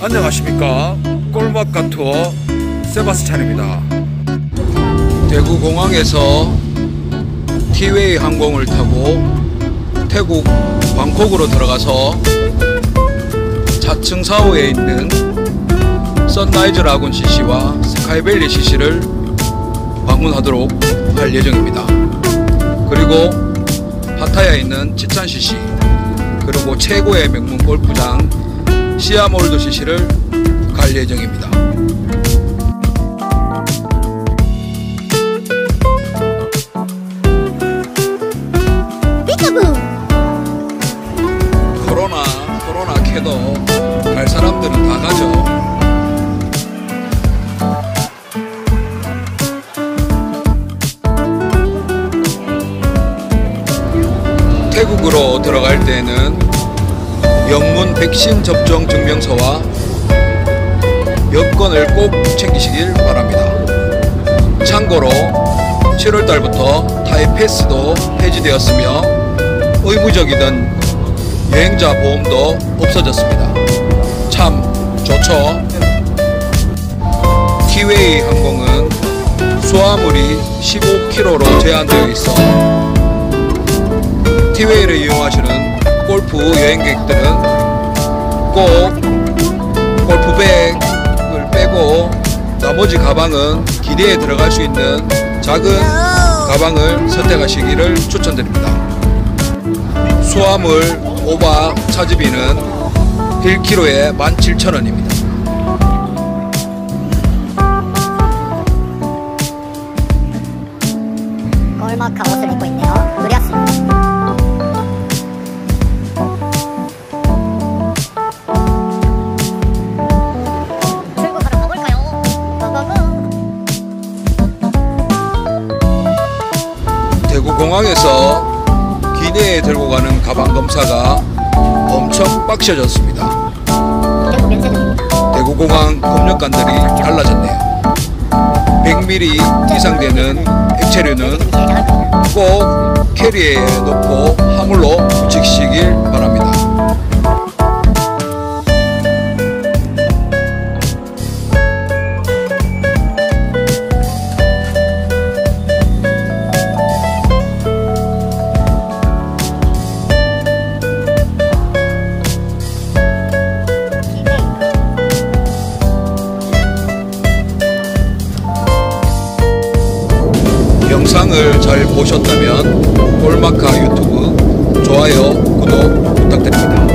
안녕하십니까. 꼴막가 투어 세바스찬입니다. 대구공항에서 티웨이 항공을 타고 태국 방콕으로 들어가서 자층 4호에 있는 선라이즈 라군 CC와 스카이밸리 CC를 방문하도록 할 예정입니다. 그리고 파타야에 있는 치찬 CC, 그리고 최고의 명문 골프장 시아몰드 CC를 갈 예정입니다. 코로나 캐도 갈 사람들은 다 가죠. 태국으로 들어갈 때는 영문 백신 접종 증명서와 여권을 꼭 챙기시길 바랍니다. 참고로 7월달부터 타이 패스도 폐지되었으며 의무적이던 여행자 보험도 없어졌습니다. 참 좋죠. 티웨이 항공은 수화물이 15kg로 제한되어 있어 티웨이를 이용하시는 골프 여행객들은 꼭 골프백을 빼고 나머지 가방은 기내에 들어갈 수 있는 작은 가방을 선택하시기를 추천드립니다. 수화물 오바 차지비는 1kg에 17,000원입니다. 꼴막가 옷을 입고 있네요. 그렸습니다. 출국하러 가볼까요? 고고고. 대구공항에서 기내에 들고 가는 가방 검사가 엄청 빡셔졌습니다. 대구공항 검역관들이 달라졌네요. 100ml 이상 되는 액체류는 꼭 캐리어에 넣고 화물로 붙이시길 바랍니다. 영상을 잘 보셨다면 꼴막가 유튜브 좋아요, 구독 부탁드립니다.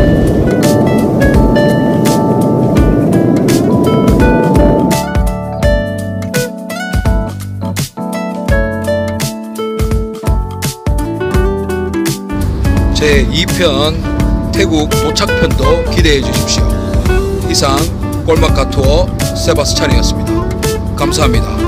제2편 태국 도착편도 기대해 주십시오. 이상 꼴막가 투어 세바스찬이었습니다. 감사합니다.